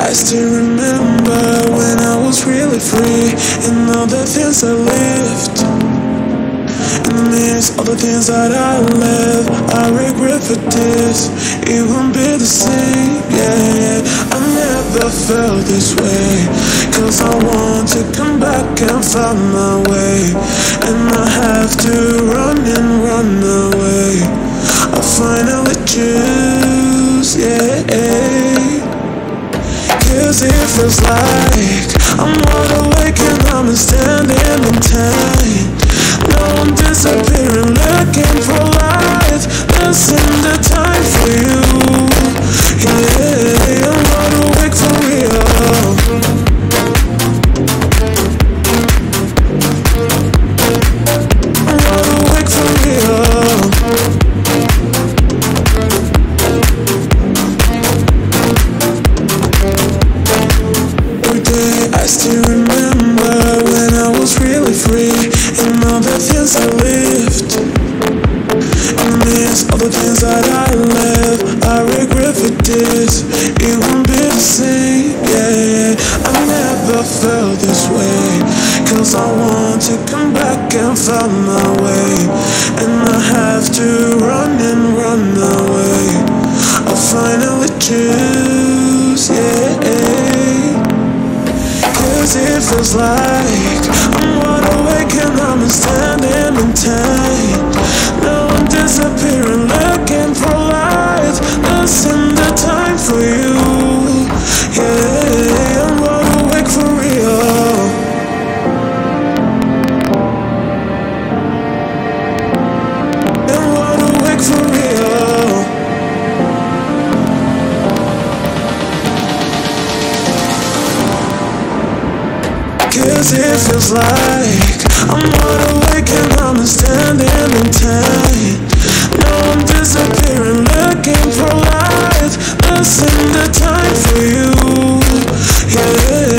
I still remember when I was really free and all the things I lived. And miss all the things that I left. I regret for this, it won't be the same, yeah. I never felt this way, cause I want to come back and find my way. And I have to run and run away. I finally choose, yeah. Cause it feels like I'm wide awake and I'm standing in time. Now I'm disappearing, looking for light. This ain't the time for you, yeah. I'm wide awake for real. I'm wide awake for real. Every day I still remember when I was really free and all the things I lived. And miss all the things that I left. I regret for this, it won't be the same, yeah. I never felt this way, cause I want to come back and find my way. And I have to run and run away. I finally choose, yeah. Cause it feels like I'm wide awake and I'm standing in time. Now I'm disappearing, looking for light. This ain't the time for you, yeah. I'm wide awake for real. I'm wide awake for real. Cause it feels like I'm wide awake and I'm standing in time. Now I'm disappearing, looking for light. This ain't the time for you, yeah.